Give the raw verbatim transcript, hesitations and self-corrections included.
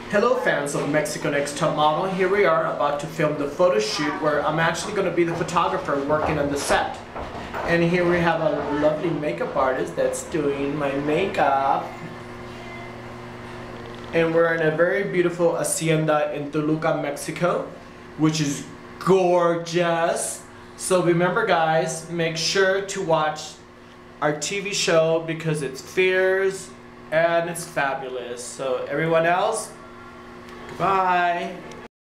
Hello fans of Mexico Next Top Model, here we are about to film the photo shoot where I'm actually going to be the photographer working on the set. And here we have a lovely makeup artist that's doing my makeup. And we're in a very beautiful hacienda in Toluca, Mexico, which is gorgeous. So remember guys, make sure to watch our T V show because it's fierce and it's fabulous. So everyone else, goodbye.